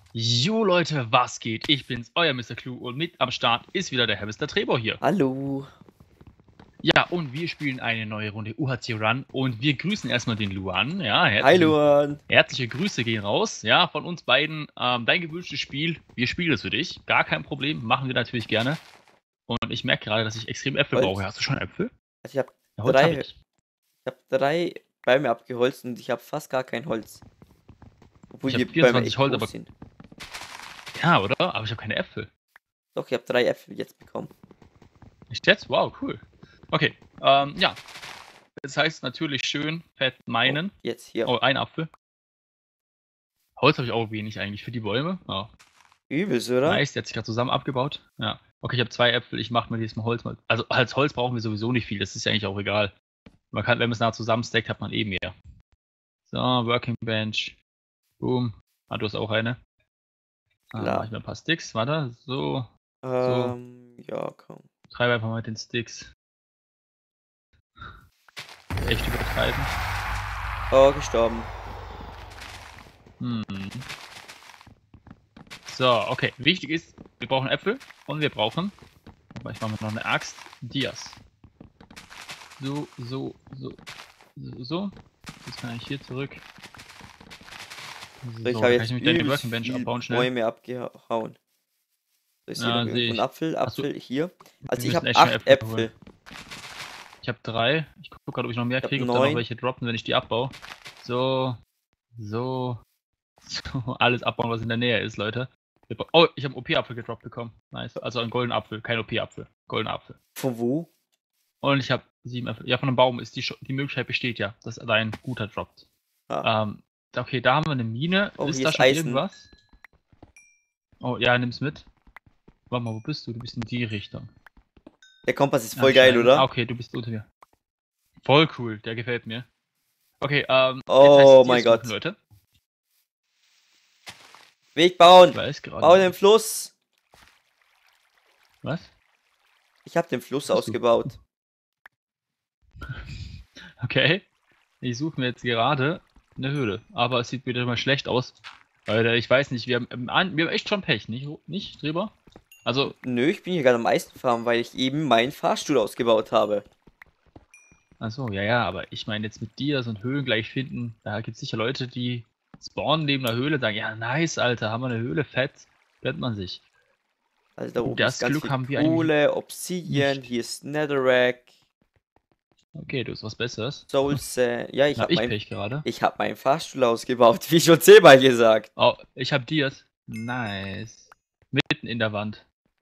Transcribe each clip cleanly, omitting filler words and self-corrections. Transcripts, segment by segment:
Jo Leute, was geht? Ich bin's, euer Mr. Clue und mit am Start ist wieder der Herr Mr. Trebor hier. Hallo. Ja, und wir spielen eine neue Runde UHC Run und wir grüßen erstmal den Luan. Ja, Hi Luan. herzliche Grüße gehen raus, ja, von uns beiden. Dein gewünschtes Spiel, wir spielen es für dich, gar kein Problem, machen wir natürlich gerne. Und ich merke gerade, dass ich extrem Äpfel brauche. Hast du schon Äpfel? Also ich habe Ja, Holz hab ich. drei Bäume abgeholzt und ich habe fast gar kein Holz. Obwohl Ich die habe Bäume 24 echt Holz, groß aber sind. ja, oder? Aber ich habe keine Äpfel. Doch, ich habe 3 Äpfel jetzt bekommen. Echt jetzt? Wow, cool. Okay, ja. Das heißt natürlich schön fett meinen. Oh, jetzt hier. Oh, ein Apfel. Holz habe ich auch wenig eigentlich für die Bäume. Ja. Übelst, oder? Nice, der hat sich gerade zusammen abgebaut. Ja. Okay, ich habe 2 Äpfel, ich mache mir diesmal Holz mal. Also als Holz brauchen wir sowieso nicht viel, das ist ja eigentlich auch egal. Man kann, wenn man es nah zusammenstackt, hat man eh mehr. So, Working Bench. Boom. Ah, du hast auch eine. Mach ich mir ein paar Sticks, warte. So. Ja, komm. Treibe einfach mal mit den Sticks. Echt übertreiben. Oh, gestorben. So, okay. Wichtig ist, wir brauchen Äpfel und wir brauchen, aber ich mache mir noch eine Axt, Dias. So. Jetzt kann ich hier zurück. So, ich habe jetzt übelst viel Bäume abgehauen. So, ich sehe einen Apfel hier. Also ich habe 8 Äpfel. Ich habe 3. Ich gucke gerade, ob ich noch mehr kriege, ob da noch welche droppen, wenn ich die abbaue. So. Alles abbauen, was in der Nähe ist, Leute. Oh, ich habe einen OP-Apfel gedroppt bekommen. Nice. Also einen goldenen Apfel, kein OP-Apfel. Goldener Apfel. Von wo? Und ich habe 7 Äpfel. Ja, von einem Baum ist die Möglichkeit besteht ja, dass da ein guter droppt. Okay, da haben wir eine Mine. Oh, ist da schon Eisen. Irgendwas? Oh, ja, nimm's mit. Warte mal, wo bist du? Du bist in die Richtung. Der Kompass ist voll geil, oder? Okay, du bist unter mir. Voll cool, der gefällt mir. Okay, oh mein Gott. Leute. Weg bauen! Bau den Fluss! Was? Ich habe den Fluss ausgebaut. Okay. Ich suche mir jetzt gerade eine Höhle. Aber es sieht wieder mal schlecht aus. Weil ich weiß nicht, wir haben echt schon Pech, nicht Streber? Also. Nö, ich bin hier gerade am Eisenfarmen, weil ich eben meinen Fahrstuhl ausgebaut habe. Achso, ja, aber ich meine jetzt mit dir so ein Höhlen gleich finden, da gibt es sicher Leute, die spawnen neben einer Höhle, sagen, ja nice, Alter, haben wir eine Höhle, fett, gönnt man sich. Also da oben das ist ganz Glück viel haben wir Kohle, Obsidian, hier ist Netherrack. Okay, du hast was Besseres. Soul Sand. Ja, ich habe meinen Fahrstuhl ausgebaut, wie schon 10-mal gesagt. Oh, ich habe Dias. Nice. Mitten in der Wand.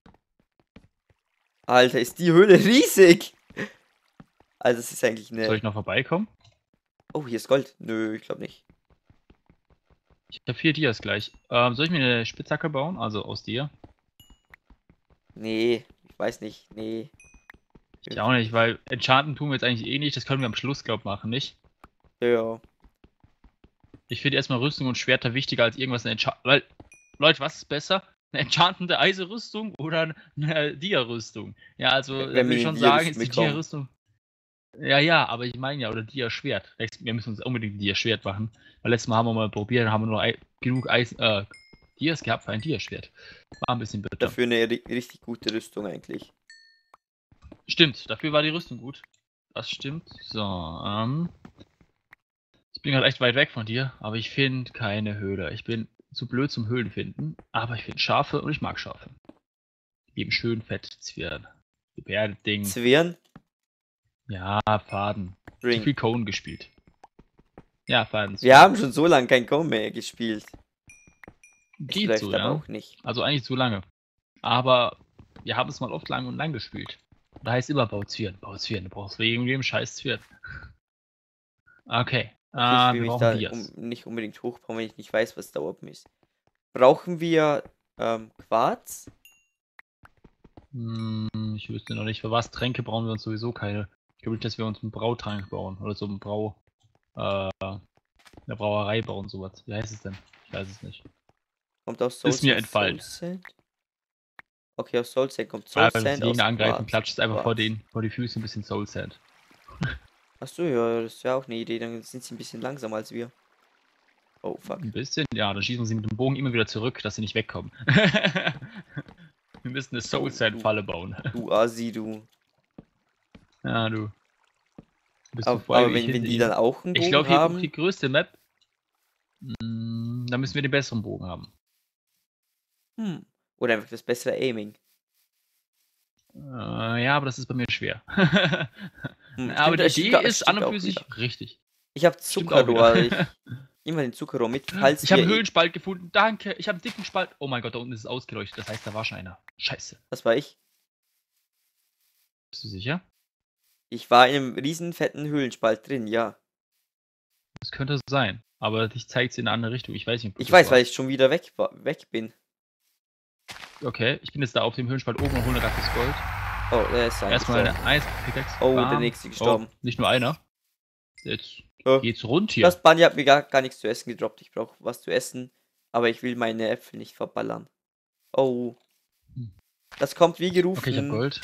Alter, ist die Höhle riesig. Also es ist eigentlich eine... Soll ich noch vorbeikommen? Oh, hier ist Gold. Nö, ich glaube nicht. Ich habe 4 Dias gleich. Soll ich mir eine Spitzhacke bauen? Also aus dir? Nee, ich weiß nicht. Nee. Ich auch nicht, weil Enchanten tun wir jetzt eigentlich eh nicht. Das können wir am Schluss, glaube ich, machen, nicht? Ja. Ich finde erstmal Rüstung und Schwerter wichtiger als irgendwas in Enchanten. Weil, Leute, was ist besser? Eine enchantende Eisenrüstung oder eine Dia-Rüstung? Ja, also, wenn will ich schon sagen, ist die Dia-Rüstung. Ja, aber ich meine ja, oder Dia-Schwert. Wir müssen uns unbedingt ein Dia-Schwert machen. Weil letztes Mal haben wir mal probiert, haben wir nur genug Dias gehabt für ein Dia-Schwert. War ein bisschen bitter. Dafür eine richtig gute Rüstung eigentlich. Stimmt, dafür war die Rüstung gut. Das stimmt. So, ich bin gerade echt weit weg von dir, aber ich finde keine Höhle. Ich bin zu blöd zum Höhlen finden, aber ich finde Schafe und ich mag Schafe. Eben schön fett Zwirn. Gebärdeding. Zwirn? Ja, Faden. Zu viel Cone gespielt. Ja, Faden. Wir haben schon so lange kein Cone mehr gespielt. Geht so, ja. Auch nicht. Also eigentlich zu lange. Aber wir haben es mal oft lang und lang gespielt. Da heißt immer Bauzwirn. Du brauchst wegen dem scheiß Zwirn. Okay. Ich will mich da nicht unbedingt hochbauen, wenn ich nicht weiß, was da oben ist. Brauchen wir Quarz? Ich wüsste noch nicht, für was. Tränke brauchen wir uns sowieso keine. Ich glaube nicht, dass wir uns einen Brautrank bauen. Oder so eine Brauerei bauen, sowas. Wie heißt es denn? Ich weiß es nicht. Kommt aus Soul Ist mir entfallen. Okay, aus Soul Sand kommt Soul Sand. Wenn du Gegner angreifen, klatscht einfach vor die Füße ein bisschen Soul Sand. Achso, ja, das wäre auch eine Idee. Dann sind sie ein bisschen langsamer als wir. Oh, fuck. Ein bisschen, ja, dann schießen wir sie mit dem Bogen immer wieder zurück, dass sie nicht wegkommen. Wir müssen eine Soul-Sand-Falle bauen. Du Asi, du. Ja, du. Bist du Aber wenn die dann auch einen Bogen Ich glaube, hier haben... die größte Map, da müssen wir den besseren Bogen haben. Oder einfach das bessere Aiming. Ja, aber das ist bei mir schwer. Aber die Idee ist an und für sich richtig. Ich habe Zuckerrohr. Ich nehme mal den Zuckerrohr mit, falls ich habe einen Höhlenspalt gefunden. Danke. Ich habe einen dicken Spalt. Oh mein Gott, da unten ist es ausgeleuchtet. Das heißt, da war schon einer. Scheiße. Das war ich. Bist du sicher? Ich war in einem riesen fetten Höhlenspalt drin, ja. Das könnte sein. Aber dich zeigt es in eine andere Richtung. Ich weiß nicht. Ich weiß, weil ich schon wieder weg bin. Okay, ich bin jetzt da auf dem Höhlenspalt oben und hole gerade das Gold. Oh, der ist erstmal eine Eispickaxe. Oh, der nächste gestorben. Oh, nicht nur einer. Jetzt geht's rund hier. Das Bunny hat mir gar nichts zu essen gedroppt. Ich brauche was zu essen. Aber ich will meine Äpfel nicht verballern. Oh. Das kommt wie gerufen. Okay, ich hab Gold.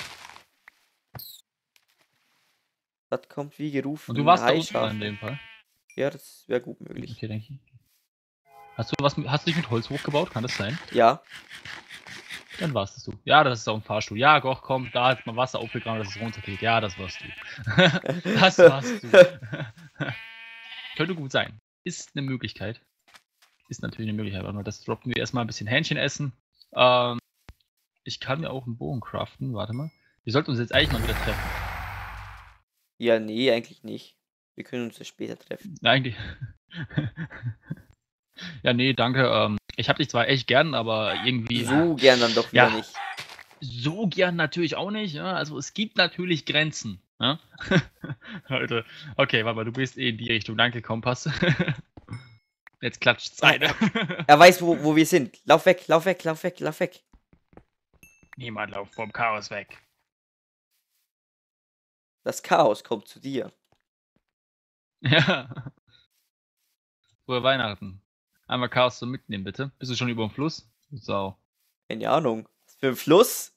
Das kommt wie gerufen. Und du warst da unten in dem Fall? Ja, das wäre gut möglich. Okay, denke ich. Hast du dich mit Holz hochgebaut? Kann das sein? Ja. Dann warst es du. Ja, das ist auch ein Fahrstuhl. Ja, doch, komm, da hat man Wasser aufgegraben, dass es runtergeht. Ja, das warst du. Das warst du. Könnte gut sein. Ist eine Möglichkeit. Ist natürlich eine Möglichkeit. Aber das droppen wir erstmal ein bisschen Hähnchen essen. Ich kann mir auch einen Bogen craften. Warte mal. Wir sollten uns jetzt eigentlich mal wieder treffen. Ja, nee, eigentlich nicht. Wir können uns ja später treffen. Eigentlich. Ja, nee, danke. Ich hab dich zwar echt gern, aber irgendwie... So gern dann doch wieder nicht. So gern natürlich auch nicht. Ja? Also es gibt natürlich Grenzen. Ja? Leute, okay, warte mal, du bist in die Richtung. Danke, Kompass. Jetzt klatscht's einer. Er weiß, wo wir sind. Lauf weg, lauf weg, lauf weg, lauf weg. Niemand lauft vom Chaos weg. Das Chaos kommt zu dir. Ja. Frohe Weihnachten. Einmal Chaos zum Mitnehmen, bitte. Bist du schon über dem Fluss? So. Keine Ahnung. Was für ein Fluss?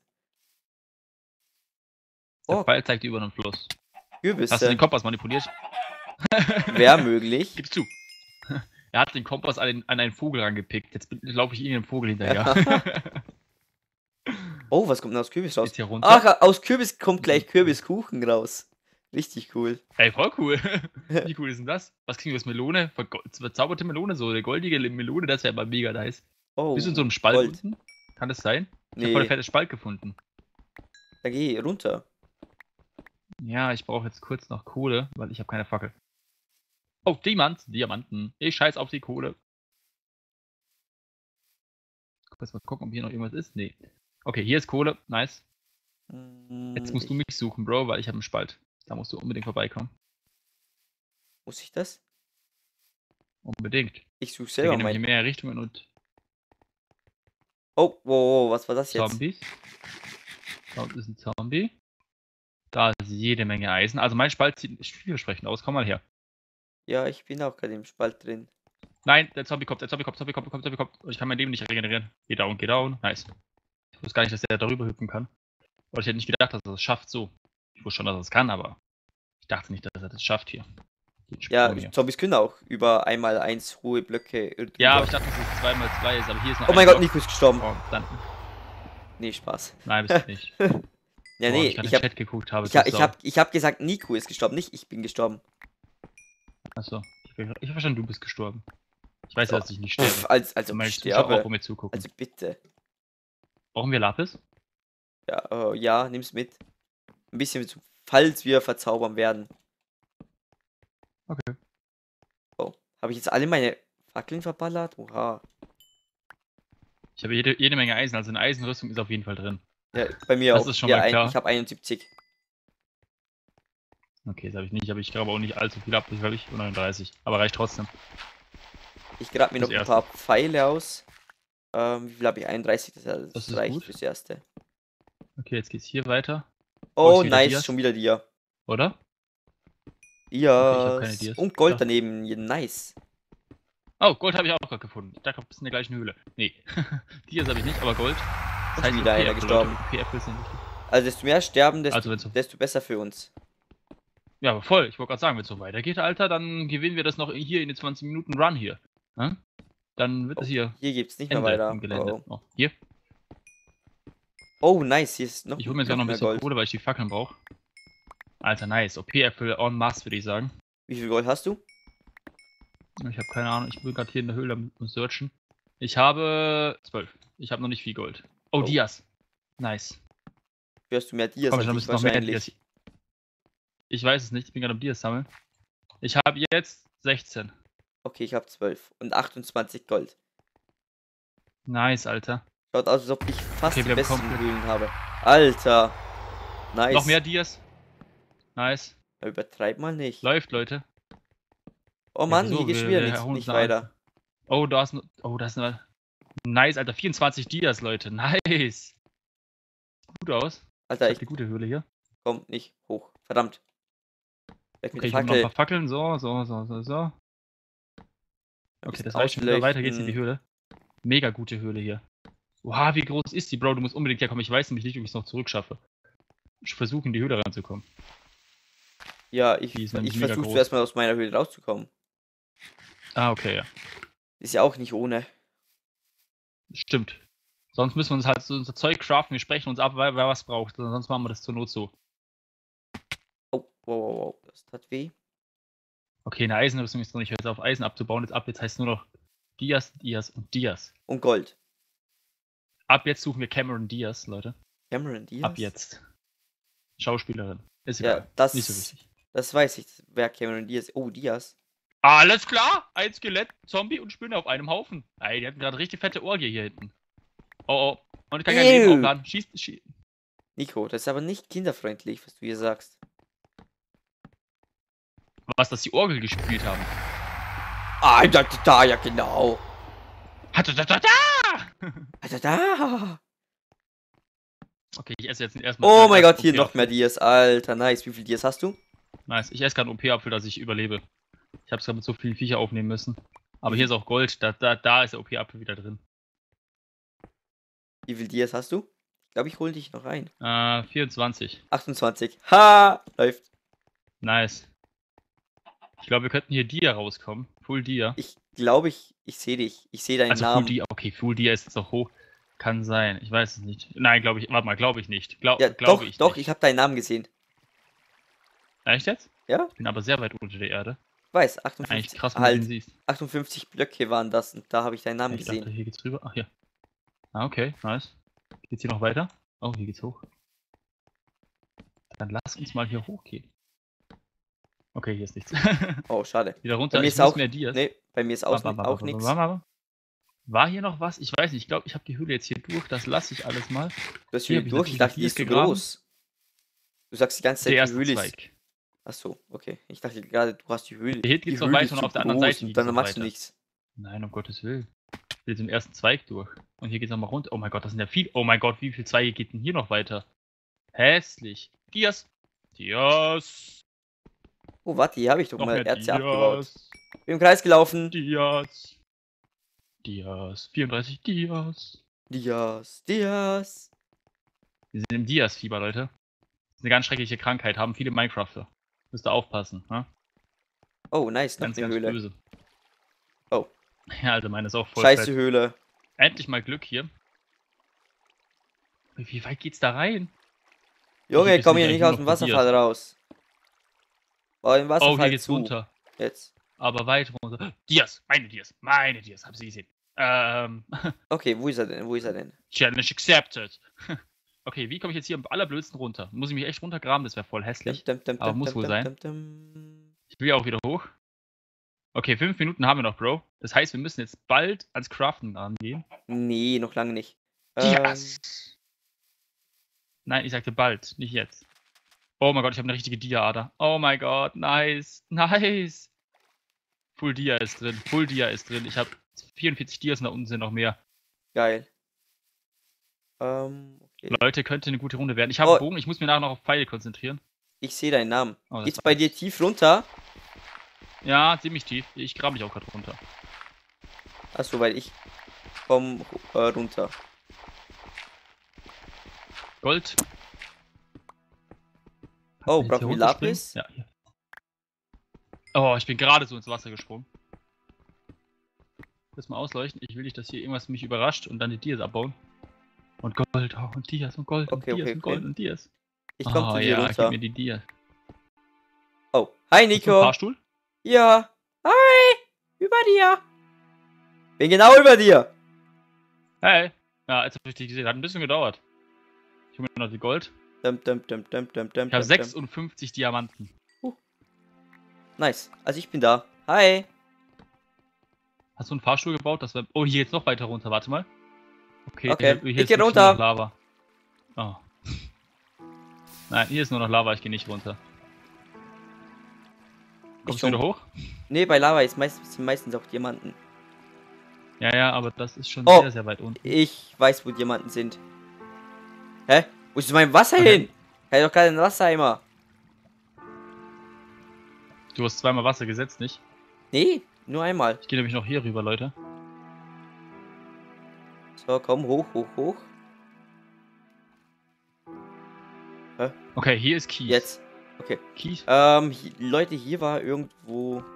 Der Pfeil zeigt über einen Fluss. Kürbisse. Hast du den Kompass manipuliert? Wäre möglich. Gib zu. Er hat den Kompass an einen Vogel rangepickt. Jetzt laufe ich irgendeinem Vogel hinterher. Oh, was kommt denn aus Kürbis raus? Hier runter? Ach, aus Kürbis kommt gleich Kürbiskuchen raus. Richtig cool. Ey, voll cool. Wie cool ist denn das? Was kriegen wir aus Melone? Verzauberte Melone, so eine goldige Melone, das wäre aber mega nice. Oh, bist du in so einem Spalt unten? Kann das sein? Ich habe voll ein fettes Spalt gefunden. Da geh runter. Ja, ich brauche jetzt kurz noch Kohle, weil ich habe keine Fackel. Oh, Diamanten. Ich scheiß auf die Kohle. Mal gucken, ob hier noch irgendwas ist. Nee. Okay, hier ist Kohle. Nice. Jetzt musst du mich suchen, Bro, weil ich habe einen Spalt. Da musst du unbedingt vorbeikommen. Muss ich das? Unbedingt. Ich suche selber mal. Hier mehr Richtungen und... Oh, wow, was war das jetzt? Zombies. Da unten ist ein Zombie. Da ist jede Menge Eisen. Also mein Spalt sieht vielversprechend aus. Komm mal her. Ja, ich bin auch gerade im Spalt drin. Nein, der Zombie kommt. Ich kann mein Leben nicht regenerieren. Geh down. Nice. Ich wusste gar nicht, dass der darüber hüpfen kann. Aber ich hätte nicht gedacht, dass er das schafft so. Ich wusste schon, dass er es kann, aber ich dachte nicht, dass er das schafft hier. Ja, Zombies können auch über 1x1 hohe Blöcke. Ja, aber ich dachte, dass es 2x2 ist, aber hier ist noch Oh mein Gott, Nico ist gestorben. Oh, dann. Nee, Spaß. Nein, bist du nicht. Ja, nee, ich hab Chat geguckt habe. Ich hab gesagt, Nico ist gestorben, nicht ich bin gestorben. Achso, ich hab verstanden, du bist gestorben. Ich weiß ja, dass ich nicht sterbe. Also ich sterbe. Auch, mir zugucken. Also bitte. Brauchen wir Lapis? Ja, ja, nimm's mit. Ein bisschen, falls wir verzaubern werden. Okay. Oh, habe ich jetzt alle meine Fackeln verballert? Oha. Ich habe jede Menge Eisen, also eine Eisenrüstung ist auf jeden Fall drin. Ja, bei mir auch. Das ist schon mal klar. Ich habe 71. Okay, das habe ich nicht, aber ich glaube auch nicht allzu viel ab, das habe ich 39. Aber reicht trotzdem. Ich grab mir noch ein paar Pfeile aus. Wie viel habe ich? 31, das reicht gut. fürs Erste. Okay, jetzt geht's hier weiter. Oh, nice, Dias. Schon wieder Dia. Oder? Ja. Okay, und Gold daneben, nice. Oh, Gold habe ich auch gerade gefunden. Ich dachte, das ist in der gleichen Höhle. Nee, Dias habe ich nicht, aber Gold. Das heißt, wieder einer gestorben. Also desto mehr sterben, desto besser für uns. Ja, aber voll. Ich wollte gerade sagen, wenn es so weitergeht, Alter, dann gewinnen wir das noch hier in den 20 Minuten Run hier. Ja? Dann wird es hier Hier gibt's nicht mehr Ende weiter. im Gelände. Oh. Oh, hier. Oh, nice. Hier ist Ich hole mir sogar noch ein mehr bisschen Gold. Kohle, weil ich die Fackeln brauche. Alter, nice. OP-Äpfel en masse, würde ich sagen. Wie viel Gold hast du? Ich habe keine Ahnung. Ich bin gerade hier in der Höhle am Searchen. Ich habe 12. Ich habe noch nicht viel Gold. Oh, Dias. Nice. Hörst du mehr Dias Komm als schon, ich müssen noch mehr wahrscheinlich. Dias. Ich weiß es nicht. Ich bin gerade am Dias sammeln. Ich habe jetzt 16. Okay, ich habe 12 und 28 Gold. Nice, Alter. Schaut aus, als ob ich fast Okay, die wir besten bekommen- Höhlen habe. Alter. Nice. Noch mehr Dias. Nice. Übertreib mal nicht. Läuft, Leute. Oh Mann, wieso? hier geht's Wir wieder hauen uns nicht eine weiter. Oh, da ist eine. Nice, Alter. 24 Dias, Leute. Nice. Gut aus. Alter, Ich ich hab die gute Höhle hier. komm nicht hoch. Verdammt. Weg mit Okay, der ich hole noch ein paar Fackel. Fackeln. So. Okay, das reicht schon wieder. Ausleuchten. Weiter geht's in die Höhle. Mega gute Höhle hier. Wow, wie groß ist die, Bro? Du musst unbedingt herkommen. Ich weiß nämlich nicht, ob ich es noch zurückschaffe. Ich versuche in die Höhle reinzukommen. Ja, Die ich ist nämlich mega versuche groß. zuerst mal aus meiner Höhle rauszukommen. Ah, okay, ja. Ist ja auch nicht ohne. Stimmt. Sonst müssen wir uns halt so unser Zeug craften. Wir sprechen uns ab, wer was braucht. Sonst machen wir das zur Not so. Oh, wow. Das tat weh. Okay, eine Eisenrüstung ist noch nicht. Jetzt auf Eisen abzubauen. Jetzt heißt es nur noch Dias und Dias. Und Gold. Ab jetzt suchen wir Cameron Diaz, Leute. Cameron Diaz? Ab jetzt. Schauspielerin. Ist Ja, egal. das, Nicht so wichtig. das weiß ich. Wer Cameron Diaz? Oh, Diaz. Alles klar! Ein Skelett, Zombie und Spinne auf einem Haufen. Ey, die hatten gerade richtig fette Orgie hier hinten. Oh. Und ich kann kein Leben aufladen. Schieß. Nico, das ist aber nicht kinderfreundlich, was du hier sagst. Was, dass die Orgel gespielt haben. Ah, da, ja genau. Da. Okay, ich esse jetzt erstmal. Oh mein Gott, hier noch mehr Dias. Alter, nice. Wie viel Dias hast du? Nice. Ich esse gerade einen OP-Apfel, dass ich überlebe. Ich habe es gerade mit so vielen Viecher aufnehmen müssen. Aber hier ist auch Gold. Da ist der OP-Apfel wieder drin. Wie viel Dias hast du? Ich glaube, ich hole dich noch rein. 24. 28. Ha! Läuft. Nice. Ich glaube, wir könnten hier Dia rauskommen. Full Dia. Ich glaube, ich sehe dich. Ich sehe deinen Also Namen. Full Dia. Okay, Full Dia ist jetzt noch hoch. Kann sein. Ich weiß es nicht. Nein, glaube ich. Warte mal, glaube ich nicht. Ja, Glaube ich doch, nicht. ich habe deinen Namen gesehen. Echt jetzt? Ja? Ich bin aber sehr weit unter der Erde. Ich weiß, Eigentlich 58. krass, wenn du den Halt, siehst. 58 Blöcke waren das und da habe ich deinen Namen Ich dachte, gesehen. hier geht's rüber. Ach, hier. Ah, okay. Nice. Geht's hier noch weiter? Oh, hier geht's hoch. Dann lass uns mal hier hochgehen. Okay, hier ist nichts. Oh, schade. Wieder runter. Bei mir Ich ist muss auch, mehr Dias. nee, bei mir ist auch nichts. War hier noch was? Ich weiß nicht. Ich glaube, ich habe die Höhle jetzt hier durch. Das lasse ich alles mal. Du hast Hier Höhle hab ich durch. Ich natürlich dachte, die ist zu gegraben. groß. Du sagst die ganze Der Zeit, die erste Höhle ist. Zweig. Achso, okay. Ich dachte gerade, du hast die Höhle. Hier Die geht's noch Höhle weiter ist und zu auf der anderen groß Seite und geht's dann noch machst du weiter. nichts. Nein, um Gottes Willen. Ich will jetzt im ersten Zweig durch. Und hier geht's nochmal runter. Oh mein Gott, das sind ja viel. Oh mein Gott, wie viele Zweige geht denn hier noch weiter? Hässlich. Dias. Oh, warte, hier habe ich doch Noch mal mehr Erze abgebaut. Dias. Bin im Kreis gelaufen. Dias. 34 Dias. Dias. Wir sind im Dias-Fieber, Leute. Das ist eine ganz schreckliche Krankheit. Haben viele Minecrafter. Müsst ihr aufpassen. Ne? Oh, nice, noch Ganz, eine ganz Höhle. böse. Oh. Ja, Alter, meine ist auch voll Scheiße fett. Höhle. Endlich mal Glück hier. Wie weit geht's da rein? Junge, bist komm du hier eigentlich nicht nur aus noch dem bei Wasserfall raus. Bau den Oh, Wasserfall hier geht's zu. runter. Jetzt. Aber weit runter. Dias, meine Dias, hab sie gesehen. Okay, wo ist er denn? Challenge accepted. Okay, wie komme ich jetzt hier am allerblödsten runter? Muss ich mich echt runtergraben? Das wäre voll hässlich. Aber muss wohl sein. Ich will ja auch wieder hoch. Okay, 5 Minuten haben wir noch, Bro. Das heißt, wir müssen jetzt bald ans Craften angehen. Nee, noch lange nicht. Dias! Nein, ich sagte bald, nicht jetzt. Oh mein Gott, ich habe eine richtige Dia-Ader. Oh mein Gott, nice. Nice. Full Dia ist drin. Ich habe 44 Dias und da unten sind noch mehr. Geil. Okay. Leute, könnte eine gute Runde werden. Ich habe einen Bogen, ich muss mir nachher noch auf Pfeile konzentrieren. Ich sehe deinen Namen. Oh, Geht's bei dir tief runter? Ja, ziemlich tief. Ich grabe mich auch gerade runter. Achso, weil ich komm runter. Gold. Oh, Jetzt brauchen hier wir runterspringen? Lapis? Ja, hier. Oh, ich bin gerade so ins Wasser gesprungen. das mal ausleuchten. Ich will nicht, dass hier irgendwas mich überrascht und dann die Dias abbauen. Und Gold, oh, und Dias und Gold Okay, und Dias okay, und Gold okay. und Dias. Ich komm zu dir Ja, gib runter. mir die Dias. Oh, hi Hast du einen Nico. Fahrstuhl? Ja. Hi. Über dir. Bin genau über dir. Hey. Ja, jetzt habe ich dich gesehen. Hat ein bisschen gedauert. Ich hole mir noch die Gold. Ich habe 56 Diamanten. Nice. Also ich bin da. Hi. Hast du einen Fahrstuhl gebaut? Das wär... Oh, hier geht's noch weiter runter. Warte mal. Okay, Okay. hier Ich ist geh wirklich nur noch runter. Lava. Oh. Nein, hier ist nur noch Lava. Ich gehe nicht runter. Kommst du wieder hoch? Nee, bei Lava sind meistens auch Diamanten. Ja, aber das ist schon Oh, sehr, sehr weit unten. Ich weiß, wo Diamanten sind. Hä? Wo ist mein Wasser Okay. hin? Ich habe doch gerade einen Wassereimer. Du hast zweimal Wasser gesetzt, nicht? Nee, nur einmal. Ich gehe nämlich noch hier rüber, Leute. So, komm, hoch, hoch, hoch. Hä? Okay, hier ist Kies. Jetzt. Okay. Kies? Leute, hier war irgendwo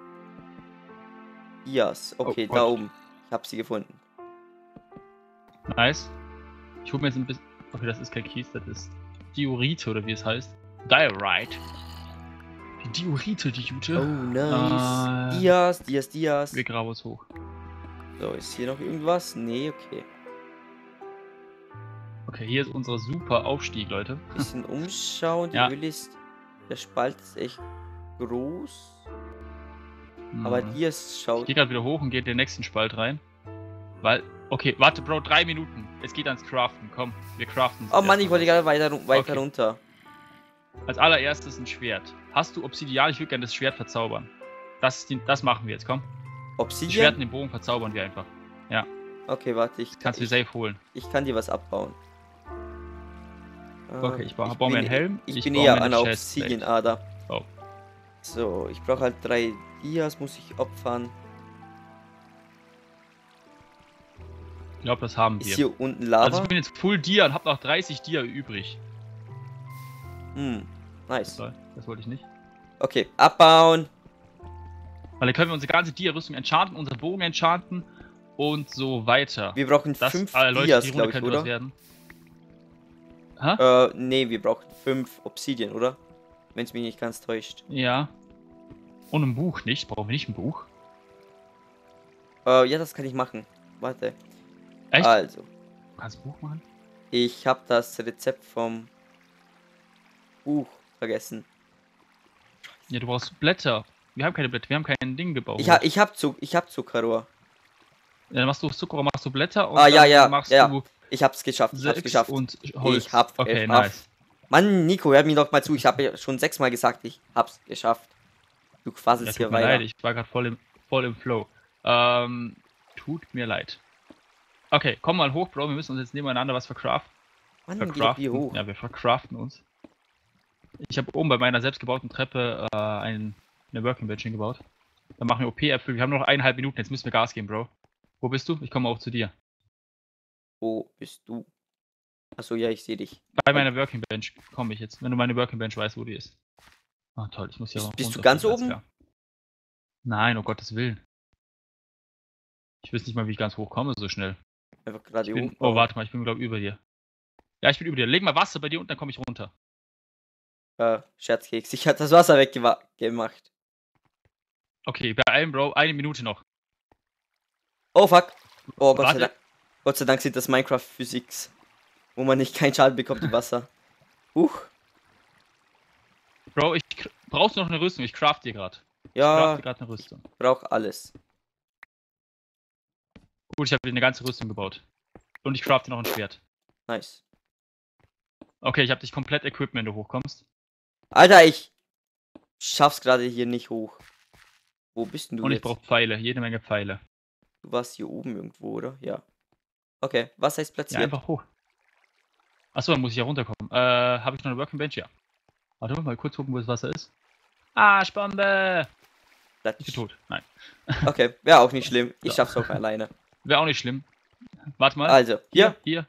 Dias. Okay, Oh da Gott. oben. Ich habe sie gefunden. Nice. Ich hole mir jetzt ein bisschen... Okay, das ist kein Kies, das ist Diorite oder wie es heißt. Diorite. Die Diorite, die Jute. Oh, nice. Dias. Wir graben uns hoch. So, ist hier noch irgendwas? Nee, okay. Okay, hier ist unser super Aufstieg, Leute. Bisschen umschauen. Die Ja. Höhle ist... Der Spalt ist echt groß. Aber Dias Ich schaut... gehe gerade wieder hoch und gehe in den nächsten Spalt rein. Weil... Okay, warte, Bro, 3 Minuten. Es geht ans Craften. Komm, wir craften. Oh Mann, ich wollte gerade weiter Okay. runter. Als allererstes ein Schwert. Hast du Obsidian? Ich würde gerne das Schwert verzaubern. Das machen wir jetzt, komm. Das Obsidian? Schwert und den Bogen verzaubern wir einfach. Ja, Okay, warte, kannst du dir safe holen. ich kann dir was abbauen. Okay, ich baue mir einen Helm. Ich bin baue eher mir an eine der Chestplate. Obsidian-Ader. Oh. So, ich brauche halt 3 Dias, muss ich opfern. Ich glaube, das haben Ist wir. hier unten Lava? Also ich bin jetzt Full Dia und habe noch 30 Dia übrig. Nice. So, das wollte ich nicht. Okay, abbauen. Weil dann können wir unsere ganze Dia-Rüstung enchanten, unseren Bogen enchanten und so weiter. Wir brauchen Das, 5 Leute, Dias, die Runde glaube ich, könnte was oder? werden. Hä? Nee, wir brauchen 5 Obsidian, oder? Wenn es mich nicht ganz täuscht. Ja. Und ein Buch nicht? Brauchen wir nicht ein Buch? Ja, das kann ich machen. Warte. Echt? Also, Du kannst ein Buch machen? ich habe das Rezept vom Buch vergessen. Ja, du brauchst Blätter. Wir haben keine Blätter, wir haben kein Ding gebaut. Ich hab Zuckerrohr. Ja, dann machst du Zuckerrohr, machst du Blätter und ja, machst ja. du Ich hab's geschafft. Sechs und Holz. Ich hab's Okay, geschafft. nice. Mann, Nico, hör mir doch mal zu. Ich habe ja schon 6-mal gesagt, ich hab's geschafft. Du Ja, quasselst hier tut mir weiter. leid, ich war gerade voll im Flow. Tut mir leid. Okay, komm mal hoch, Bro. Wir müssen uns jetzt nebeneinander was verkraften. Mann, geh doch hier hoch. Ja, wir verkraften uns. Ich habe oben bei meiner selbstgebauten Treppe eine Working Bench hingebaut. Dann machen wir OP-Äpfel. Wir haben noch 1,5 Minuten. Jetzt müssen wir Gas geben, Bro. Wo bist du? Ich komme auch zu dir. Wo bist du? Achso, ja, ich sehe dich. Bei meiner Working Bench komme ich jetzt. Wenn du meine Working Bench weißt, wo die ist. Ah, toll. Ich muss hier Bist du runter ganz auf den Platz, oben? ja. Nein, um Gottes Willen. Ich weiß nicht mal, wie ich ganz hoch komme, so schnell. Einfach gerade hoch. Oh, warte mal, ich bin, glaube ich, über dir. Ja, ich bin über dir. Leg mal Wasser bei dir und dann komme ich runter. Scherzkeks. Ich hatte das Wasser weggemacht. Okay, bei allem, Bro, 1 Minute noch. Oh, fuck. Oh, Gott sei Warte. Dank. Gott sei Dank sind das Minecraft-Physics. Wo man nicht keinen Schaden bekommt im Wasser. Bro, brauchst du noch eine Rüstung? Ich craft dir gerade. Ja, Ich craft dir gerade eine Rüstung. brauch alles. Gut, ich habe dir eine ganze Rüstung gebaut. Und ich crafte noch ein Schwert. Nice. Okay, ich habe dich komplett equipped, wenn du hochkommst. Alter, ich schaff's gerade hier nicht hoch. Wo bist denn du Und ich jetzt? brauche Pfeile, jede Menge Pfeile. Du warst hier oben irgendwo, oder? Ja. Okay, was heißt Ja, platziert? einfach hoch. Achso, dann muss ich ja runterkommen. Habe ich noch eine Working Bench? Ja. Warte mal kurz gucken, wo das Wasser ist. Arschbombe! Ich bin tot. Nein. Okay, wäre auch nicht schlimm. Ich So. schaff's auch alleine. Wäre auch nicht schlimm. Warte mal. Also, Hier. hier.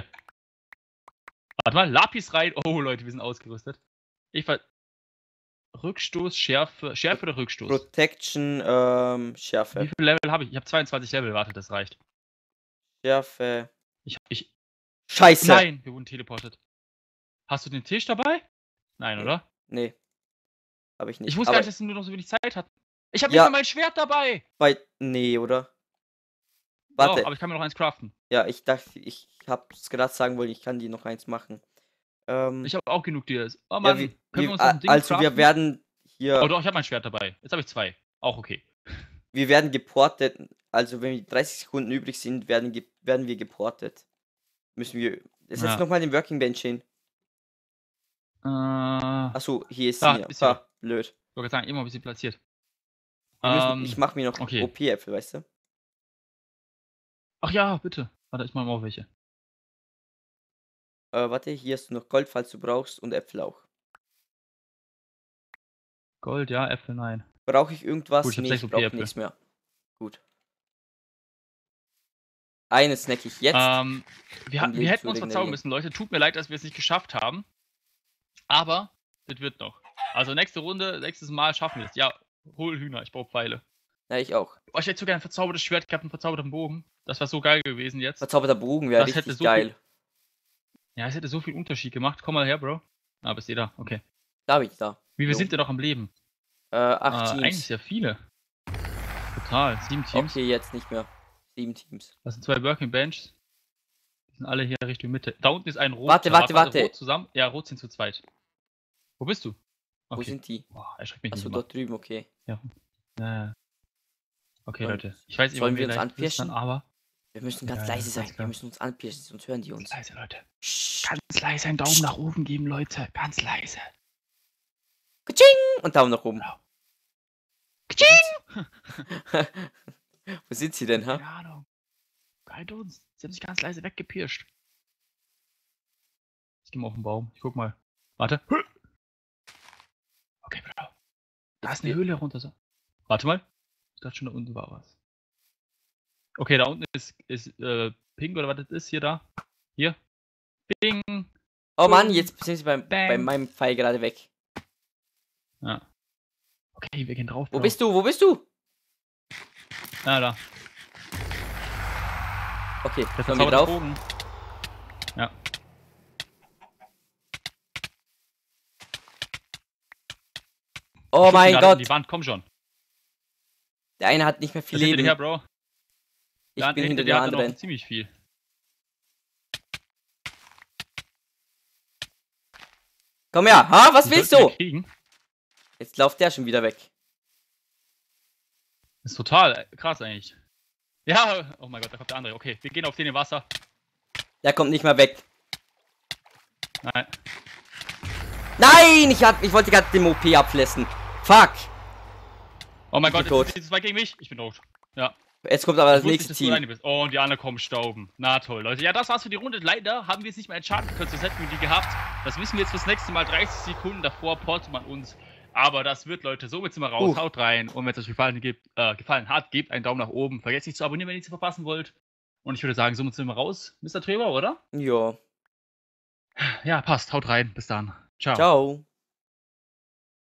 Warte mal, Lapis rein. Oh, Leute, wir sind ausgerüstet. Rückstoß, Schärfe. Schärfe oder Rückstoß? Protection, Wie Schärfe. viele Level habe ich? Ich habe 22 Level, warte, das reicht. Schärfe. Ich. Scheiße! Nein, wir wurden teleportet. Hast du den Tisch dabei? Nein, Nee. oder? Nee. Hab ich nicht. Ich wusste gar nicht, dass du nur noch so wenig Zeit hast. Ich habe nicht Ja. mal mein Schwert dabei! Nee, oder? Doch, Warte. aber ich kann mir noch eins craften. Ja, ich dachte, ich hab's gerade sagen wollen, ich kann die noch eins machen. Ich habe auch genug Dias. Oh ja, Mann, können wir uns noch ein Ding also craften? wir werden hier. Oh doch, ich habe mein Schwert dabei. Jetzt habe ich 2. Auch okay. Wir werden geportet. Also wenn 30 Sekunden übrig sind, werden wir geportet. Müssen wir. Setz Ja. nochmal den Working Bench hin. Da, Achso, hier ist Da, sie. ist sie doch. Blöd. ich wollte sagen, immer ein bisschen platziert. Ich mach mir noch okay. OP-Äpfel, weißt du? Ach ja, bitte. Warte, ich mache mal auch welche. Warte, hier hast du noch Gold, falls du brauchst, und Äpfel auch. Gold, ja, Äpfel, nein. Brauche ich irgendwas? Gut, ich hab Nee, 6 ich brauche OP-Äpfel. nichts mehr. Gut. Eine snack ich jetzt. Wir um Leben hätten zu uns verzaubern regenerieren. müssen, Leute. Tut mir leid, dass wir es nicht geschafft haben. Aber das wird noch. Also nächste Runde, nächstes Mal schaffen wir es. Ja, hol Hühner, ich brauche Pfeile. Ja, ich auch. Oh, ich hätte so gerne ein verzaubertes Schwert gehabt, einen verzauberten Bogen. Das war so geil gewesen jetzt. Verzauberter Bogen wäre Das hätte richtig so geil. Ja, es hätte so viel Unterschied gemacht. Komm mal her, Bro. Ah, bist ihr da? Okay. Da bin ich da. Wie viele Jo. sind denn noch am Leben? 8 Eigentlich Teams. sehr viele. Total. 7 Teams. Okay, jetzt nicht mehr. 7 Teams. Das sind 2 Working Benches. Die sind alle hier Richtung Mitte. Da unten ist ein Rot. Warte. Rot zusammen. Ja, Rot sind zu zweit. Wo bist du? Okay. Wo sind die? Boah, erschreckt mich Achso, nicht dort drüben, okay. Ja. Okay, Sollen- Leute. Ich weiß nicht, sollen ob wir uns gleich anpirschen? flüstern, aber Wir müssen ganz Ja, leise ganz sein. klar. Wir müssen uns anpirschen, sonst hören die uns. ganz leise, Leute. Sch- Ganz leise einen Daumen nach oben geben, Leute. Ganz leise. Katsching! Und Daumen nach oben. Genau. Wo sind sie denn, ha? Keine Ahnung. Keine uns. Sie haben sich ganz leise weggepirscht. Ich geh mal auf den Baum. Ich guck mal. Warte. Okay, Bro. Da ist eine Höhle runter. So. Warte mal. Ich dachte schon, da unten war was. Okay, da unten ist Pink oder was das ist. Hier, da. Hier. Ping. Oh Mann, jetzt sind sie bei Bang. meinem Pfeil gerade weg. Ja. Okay, wir gehen drauf. Wo Bro. bist du? Wo bist du? Ah, da. Okay, Der kommen wir verzauberte drauf. Bogen. Ja. Oh Schub ihn mein gerade in Gott. Die Wand, komm schon. Der eine hat nicht mehr viel Das hinter dir her, Leben. Bro. Ich bin hinter der hat er anderen. noch ziemlich viel. Komm her. Ha, was Wir willst sollten du? ihn kriegen. Jetzt läuft der schon wieder weg. Ist total krass eigentlich. Ja, oh mein Gott, da kommt der andere. Okay, wir gehen auf den im Wasser. Der kommt nicht mehr weg. Nein. Nein, ich wollte gerade den OP abflessen. Fuck. Oh mein Ich bin Gott, tot. jetzt sind die zwei gegen mich. Ich bin tot. Ja. Jetzt kommt aber das Ich wusste nächste nicht, dass du Team. alleine bist. Oh, und die anderen kommen stauben. Na toll, Leute. Ja, das war's für die Runde. Leider haben wir es nicht mehr entscheiden können, sonst hätten wir die gehabt. Das wissen wir jetzt fürs nächste Mal. 30 Sekunden davor portet man uns. Aber das wird, Leute. Somit sind wir raus. Haut rein. Und wenn es euch gefallen hat, gebt einen Daumen nach oben. Vergesst nicht zu abonnieren, wenn ihr nichts verpassen wollt. Und ich würde sagen, somit sind wir raus. Mr. Trevor, oder? Ja. Ja, passt. Haut rein. Bis dann. Ciao. Ciao.